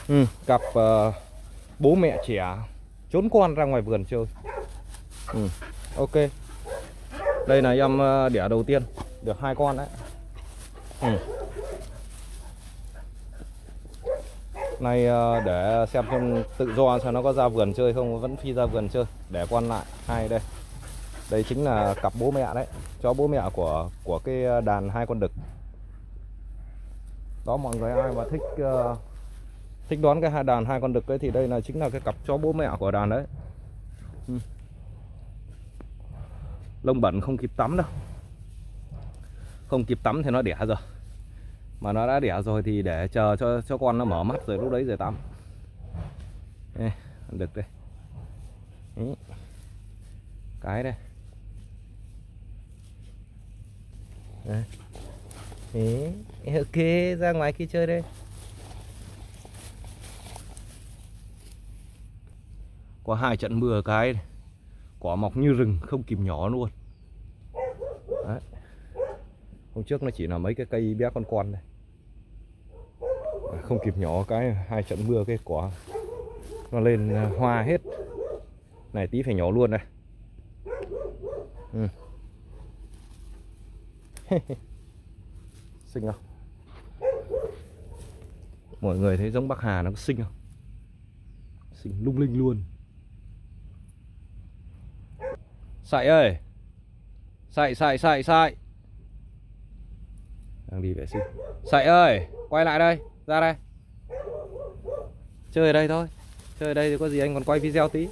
Cặp bố mẹ trẻ trốn con ra ngoài vườn chơi. Ok. Đây là em đẻ đầu tiên, được 2 con đấy. Này để xem tự do xem nó có ra vườn chơi không, vẫn phi ra vườn chơi. Để con lại hai đây. Đây chính là cặp bố mẹ đấy, chó bố mẹ của cái đàn 2 con đực. Đó, mọi người ai mà thích đón cái đàn 2 con đực ấy thì đây là chính là cái cặp chó bố mẹ của đàn đấy. Lông bẩn không kịp tắm đâu. Không kịp tắm thì nó đẻ rồi. Mà nó đã đẻ rồi thì để chờ cho con nó mở mắt rồi lúc đấy rồi tắm. Đây, đực đây. Đấy. Cái đây. Đấy. Ok, ra ngoài kia chơi đây. Có 2 trận mưa cái này. Cỏ mọc như rừng không kìm nhỏ luôn. Đấy. Hôm trước nó chỉ là mấy cái cây bé con này. Không kịp nhỏ cái 2 trận mưa cái quả nó lên hoa hết. Này tí phải nhỏ luôn này. Xinh không? Mọi người thấy giống Bắc Hà nó có xinh không? Xinh lung linh luôn. Sậy ơi. Sậy. Đang đi vệ sinh. Sậy ơi, quay lại đây, ra đây. Chơi ở đây thôi. Chơi ở đây thì có gì anh còn quay video tí.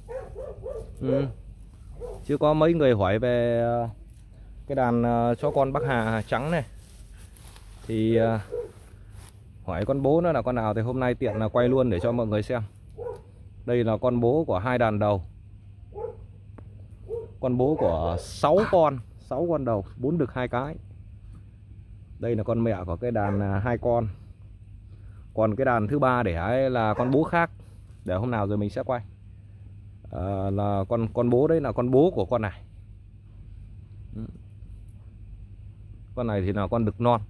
Chứ có mấy người hỏi về cái đàn chó con Bắc Hà trắng này. Thì hỏi con bố nó là con nào thì hôm nay tiện là quay luôn để cho mọi người xem. Đây là con bố của 2 đàn đầu. Con bố của 6 con đầu, 4 đực 2 cái. Đây là con mẹ của cái đàn 2 con. Còn cái đàn thứ 3 để ấy là con bố khác. Để hôm nào rồi mình sẽ quay. Là con bố đấy là con bố của con này. Con này thì là con đực non.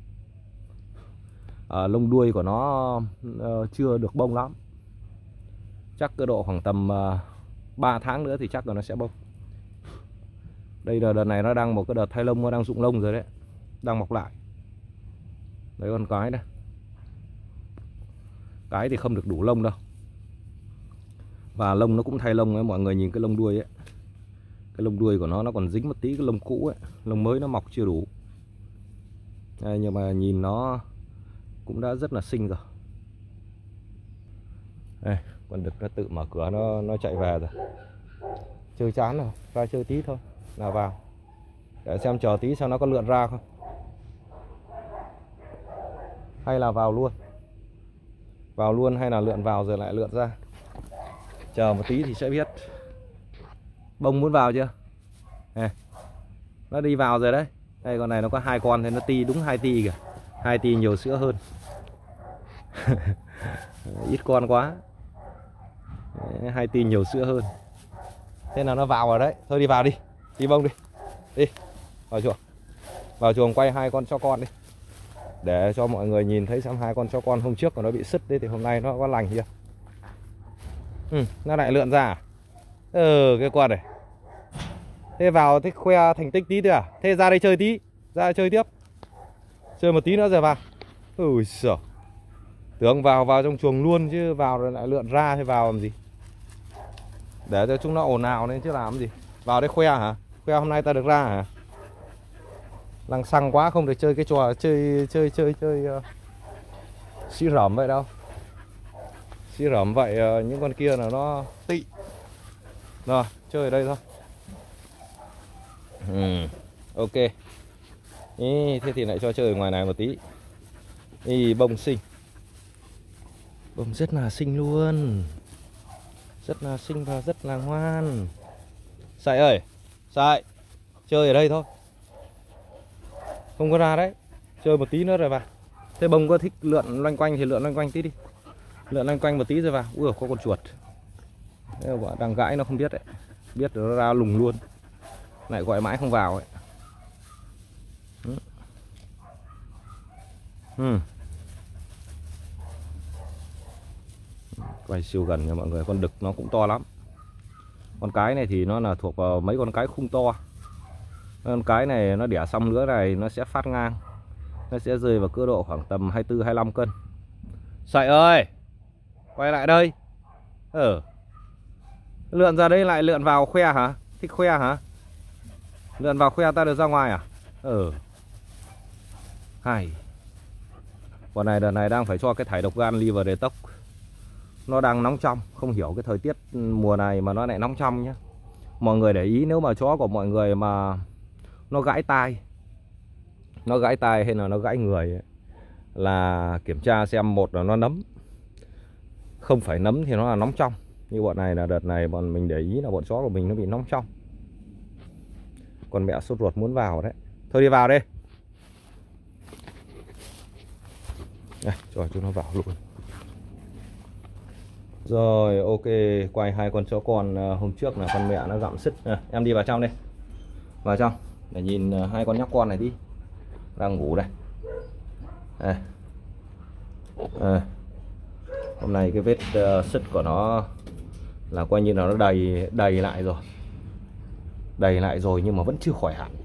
Lông đuôi của nó chưa được bông lắm. Chắc cơ độ khoảng tầm 3 tháng nữa thì chắc là nó sẽ bông. Đây là đợt này nó đang một cái đợt thay lông, nó đang rụng lông rồi đấy. Đang mọc lại. Đấy con cái đây. Cái thì không được đủ lông đâu. Và lông nó cũng thay lông ấy, mọi người nhìn cái lông đuôi ấy. Cái lông đuôi của nó còn dính một tí cái lông cũ ấy. Lông mới nó mọc chưa đủ. Đây, nhưng mà nhìn nó cũng đã rất là xinh rồi. Đây, con đực nó tự mở cửa nó chạy về rồi. Chơi chán rồi, ra chơi tí thôi là vào. Để xem chờ tí xem nó có lượn ra không. Hay là vào luôn. Vào luôn hay là lượn vào rồi lại lượn ra. Chờ một tí thì sẽ biết. Bông muốn vào chưa? Này, nó đi vào rồi đấy. Đây con này nó có 2 con thì nó ti đúng 2 ti kìa. 2 ti nhiều sữa hơn. Ít con quá. 2 ti nhiều sữa hơn. Thế là nó vào rồi đấy. Thôi đi vào đi. Đi bông đi. Đi. Vào chuồng. Vào chuồng quay 2 con cho con đi. Để cho mọi người nhìn thấy xem 2 con cho con hôm trước của nó bị sứt đấy thì hôm nay nó có lành chưa. Nó lại lượn ra à? Cái con này. Thế vào thích khoe thành tích tí thôi à? Thế ra đây chơi tí. Ra đây chơi tiếp. Chơi một tí nữa rồi vào. Ui giời. Tưởng vào trong chuồng luôn chứ vào rồi lại lượn ra thì vào làm gì. Để cho chúng nó ồn ào nên chứ làm gì. Vào đây khoe hả? Khoe hôm nay ta được ra hả? Lăng xăng quá không được chơi cái trò chơi xí rẩm vậy đâu. Xí rẩm vậy những con kia là nó tị. Rồi, chơi ở đây thôi. Ok. Thế thì lại cho chơi ở ngoài này một tí. Bông xinh. Bông rất là xinh luôn. Rất là xinh và rất là ngoan. Sậy ơi. Sậy. Chơi ở đây thôi. Không có ra đấy. Chơi một tí nữa rồi vào. Thế bông có thích lượn loanh quanh thì lượn loanh quanh tí đi. Lượn loanh quanh một tí rồi vào. Ui có con chuột. Thế mà đang gãi nó không biết đấy. Biết rồi nó ra lùng luôn. Lại gọi mãi không vào ấy. Quay siêu gần cho mọi người. Con đực nó cũng to lắm. Con cái này thì nó là thuộc vào mấy con cái khung to. Con cái này nó đẻ xong nữa này nó sẽ phát ngang. Nó sẽ rơi vào cỡ độ khoảng tầm 24-25 cân. Sậy ơi, quay lại đây. Lượn ra đây lại lượn vào khoe hả? Thích khoe hả? Lượn vào khoe ta được ra ngoài à? Hay. Con này đợt này đang phải cho cái thải độc gan liver detox. Nó đang nóng trong. Không hiểu cái thời tiết mùa này mà nó lại nóng trong nhá. Mọi người để ý nếu mà chó của mọi người mà nó gãi tai, nó gãi tai hay là nó gãi người ấy, là kiểm tra xem một là nó nấm. Không phải nấm thì nó là nóng trong. Như bọn này là đợt này bọn mình để ý là bọn chó của mình nó bị nóng trong. Con mẹ sốt ruột muốn vào đấy. Thôi đi vào đi. Đây, cho chúng nó vào luôn. Rồi ok, quay hai con chó con hôm trước là con mẹ nó gặm sứt. Em đi vào trong đi. Vào trong để nhìn hai con nhóc con này đi. Đang ngủ đây. Hôm nay cái vết sứt của nó là coi như là nó đầy lại rồi. Đầy lại rồi nhưng mà vẫn chưa khỏi hẳn.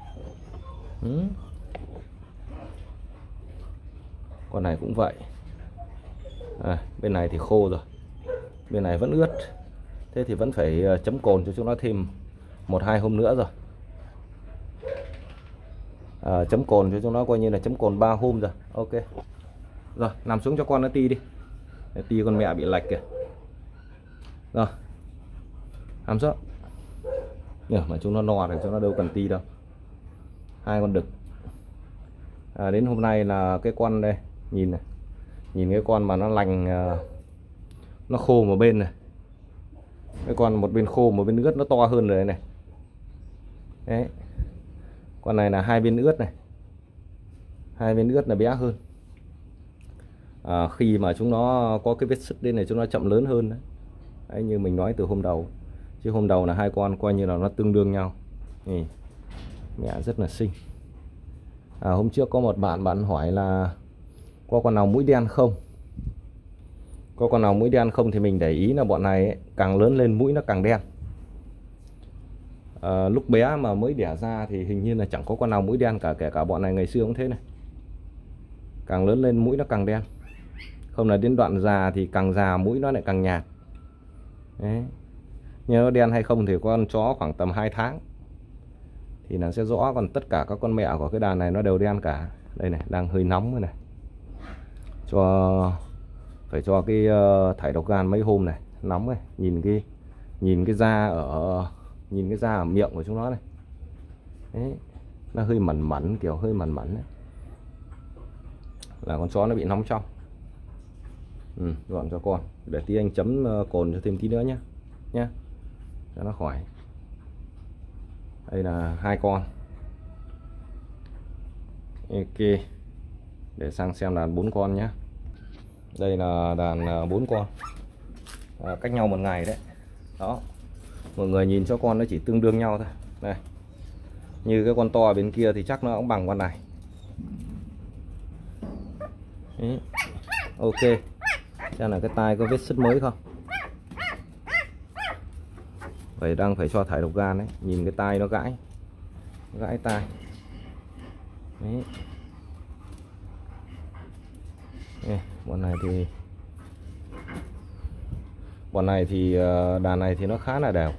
Con này cũng vậy. Bên này thì khô rồi. Bên này vẫn ướt. Thế thì vẫn phải chấm cồn cho chúng nó thêm 1-2 hôm nữa rồi. Chấm cồn cho chúng nó coi như là chấm cồn 3 hôm rồi. Ok. Rồi nằm xuống cho con nó ti đi. Ti con mẹ bị lệch kìa. Rồi nằm xuống. Mà chúng nó no thì chúng nó đâu cần ti đâu. Hai con đực. Đến hôm nay là cái con đây. Nhìn này. Nhìn cái con mà nó lành, nó khô một bên này. Cái con một bên khô một bên ướt nó to hơn rồi này. Đấy. Con này là hai bên ướt này. Hai bên ướt là bé hơn. Khi mà chúng nó có cái vết sứt đây này chúng nó chậm lớn hơn đấy. Đấy như mình nói từ hôm đầu. Chứ hôm đầu là hai con coi như là nó tương đương nhau. Nhìn. Mẹ rất là xinh. Hôm trước có một bạn hỏi là có con nào mũi đen không? Có con nào mũi đen không thì mình để ý là bọn này ấy, càng lớn lên mũi nó càng đen. Lúc bé mà mới đẻ ra thì hình như là chẳng có con nào mũi đen cả, kể cả bọn này ngày xưa cũng thế này. Càng lớn lên mũi nó càng đen. Không là đến đoạn già thì càng già mũi nó lại càng nhạt. Đấy. Nhưng nó đen hay không thì con chó khoảng tầm 2 tháng thì nó sẽ rõ. Còn tất cả các con mẹ của cái đàn này nó đều đen cả. Đây này, đang hơi nóng rồi này. Phải cho cái thải độc gan mấy hôm này, nóng này. Nhìn cái da ở miệng của chúng nó này. Đấy, nó hơi mẩn mẩn, kiểu hơi mẩn mẩn đấy. Là con chó nó bị nóng trong. Dọn cho con. Để tí anh chấm cồn cho thêm tí nữa nhé. Cho nó khỏi. Đây là hai con. Ok. Để sang xem đàn 4 con nhé. Đây là đàn 4 con. Cách nhau 1 ngày đấy. Đó. Mọi người nhìn cho con nó chỉ tương đương nhau thôi. Đây. Như cái con to bên kia thì chắc nó cũng bằng con này. Đấy. Ok. Xem là cái tai có vết sứt mới không. Đang phải cho thải độc gan đấy. Nhìn cái tai nó gãi tai. Đấy. Bọn này thì đàn này thì nó khá là đều.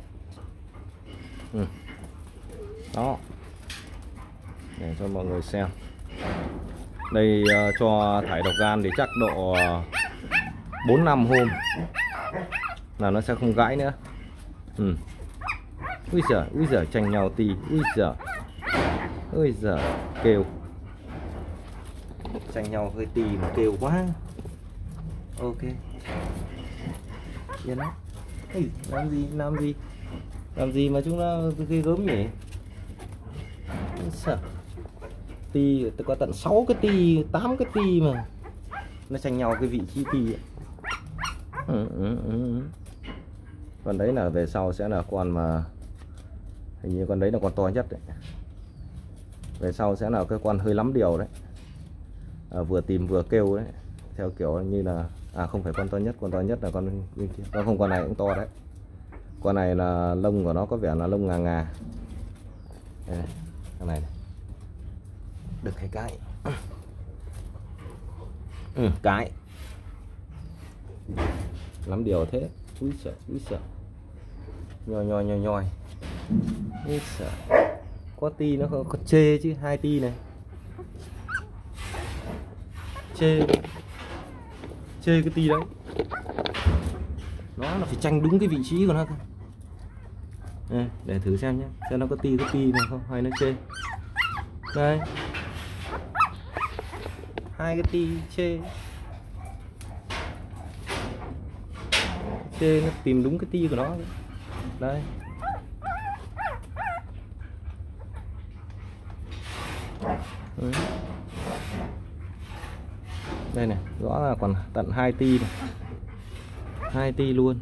Đó. Để cho mọi người xem. Đây cho thải độc gan thì chắc độ 4-5 hôm là nó sẽ không gãi nữa. Ui giời tranh nhau tí. Ui giời kêu. Tranh nhau hơi tí mà kêu quá. Ok. Yên á. Làm gì mà chúng nó ghê gớm nhỉ? Sợ. Ti có tận 6 cái ti, 8 cái ti mà. Nó tranh nhau cái vị trí ti ạ. Còn đấy là về sau sẽ là con mà hình như con đấy là con to nhất đấy. Về sau sẽ là cái con hơi lắm điều đấy. Vừa tìm vừa kêu đấy. Theo kiểu như là À không phải con to nhất là con bên kia. Không, con này cũng to đấy. Con này là lông của nó có vẻ là lông ngà ngà. Đây này, con này, này. Được cái. Cái. Lắm điều thế. Úi sợ. Nhoi. Úi sợ. Có ti nó có chê chứ, 2 ti này. Chê cái ti đấy. Nó là phải tranh đúng cái vị trí của nó thôi. Đây, để thử xem nhé, xem nó có ti này không hay nó chê. Đây, 2 cái ti chê nó tìm đúng cái ti của nó. Đây, đây này, rõ là còn tận 2 ti này, 2 ti luôn.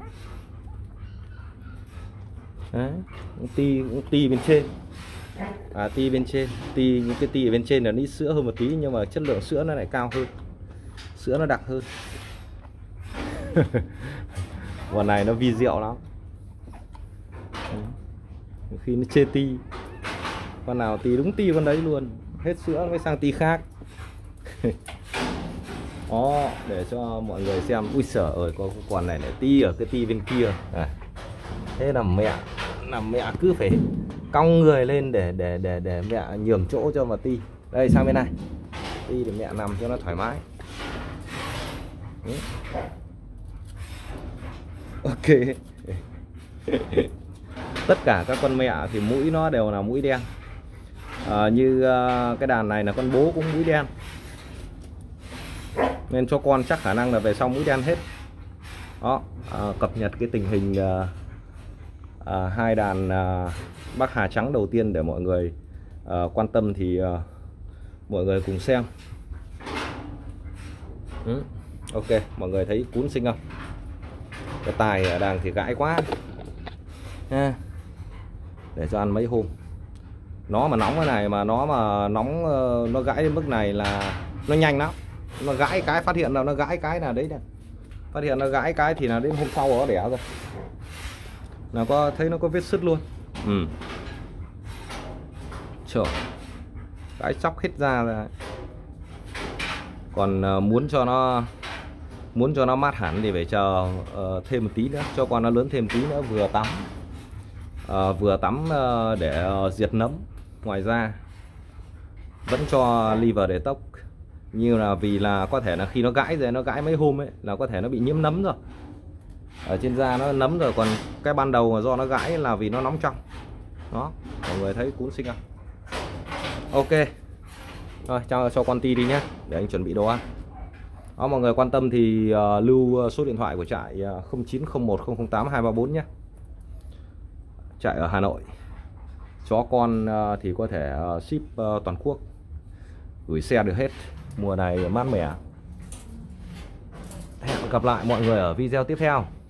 Đấy, ti bên trên. Ti bên trên, những cái ti ở bên trên là ít sữa hơn một tí, nhưng mà chất lượng sữa nó lại cao hơn, sữa nó đặc hơn. Con này nó vi diệu lắm. Khi nó chê ti, con nào ti đúng ti con đấy luôn, hết sữa mới sang ti khác. Đó, để cho mọi người xem. Ui giời ơi, có con này ti ở cái ti bên kia. Thế là mẹ cứ phải cong người lên để mẹ nhường chỗ cho mà ti. Đây, sang bên này ti để mẹ nằm cho nó thoải mái. Ok. Tất cả các con mẹ thì mũi nó đều là mũi đen. Như cái đàn này là con bố cũng mũi đen, nên cho con chắc khả năng là về sau mũi đen hết. Đó, cập nhật cái tình hình 2 đàn Bắc Hà trắng đầu tiên để mọi người quan tâm thì mọi người cùng xem. Ok, mọi người thấy cún xinh không? Cái tài ở đàng thì gãi quá ha. Để cho ăn mấy hôm. Nó mà nóng cái này mà nó nóng, nó gãi đến mức này là nó nhanh lắm. Nó gãi cái phát hiện là nó gãi cái là đấy nè. Phát hiện nó gãi cái thì là đến hôm sau nó đẻ rồi. Là có thấy nó có vết sứt luôn. Trời, cái chóc hết ra rồi. Còn muốn cho nó mát hẳn thì phải chờ thêm một tí nữa, cho con nó lớn thêm tí nữa vừa tắm để diệt nấm. Ngoài ra vẫn cho liver detox, như là vì là có thể là khi nó gãi rồi, nó gãi mấy hôm ấy là có thể nó bị nhiễm nấm rồi, ở trên da nó nấm rồi. Còn cái ban đầu mà do nó gãi là vì nó nóng trong. Đó, mọi người thấy cún xinh không? Ok, rồi cho con ti đi nhé, để anh chuẩn bị đồ ăn. Đó, mọi người quan tâm thì lưu số điện thoại của trại 0901008234 nhé. Trại ở Hà Nội. Chó con thì có thể ship toàn quốc, gửi xe được hết. Mùa này mát mẻ. Hẹn gặp lại mọi người ở video tiếp theo.